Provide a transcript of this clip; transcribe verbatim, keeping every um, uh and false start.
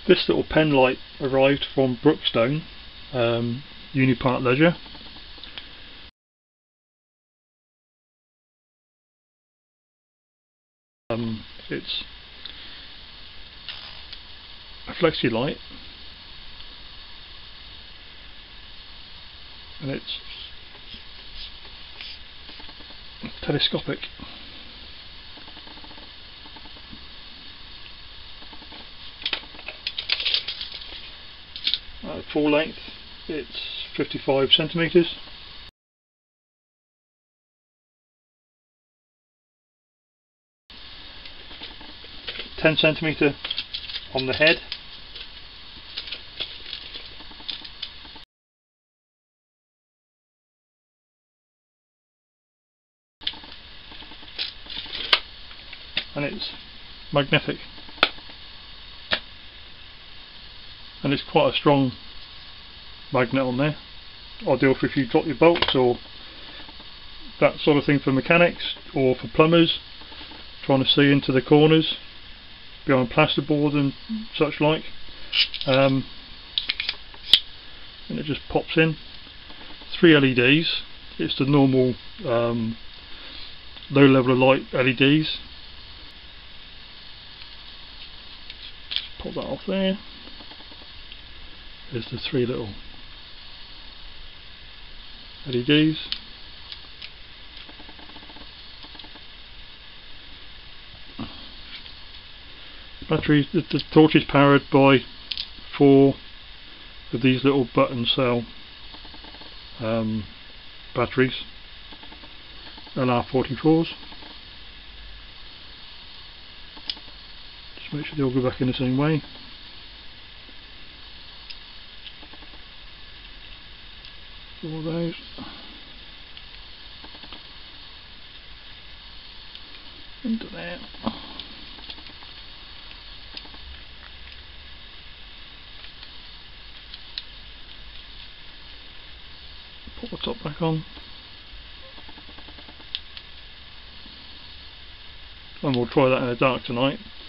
This little pen light arrived from Brookstone, um, Unipart Leisure. Um, it's a flexi light, and it's telescopic. Uh, full length, it's fifty-five centimeters. ten centimeter on the head. And it's magnetic. And it's quite a strong magnet on there. Ideal for if you drop your bolts or that sort of thing, for mechanics or for plumbers trying to see into the corners behind plasterboard and such like. Um, and it just pops in. Three L E Ds. It's the normal um, low level of light L E Ds. Pop that off there. There's the three little L E Ds. Battery, the, the torch is powered by four of these little button cell um, batteries, L R forty-fours. Just make sure they all go back in the same way. All those. Into there. Put the top back on. And we'll try that in the dark tonight.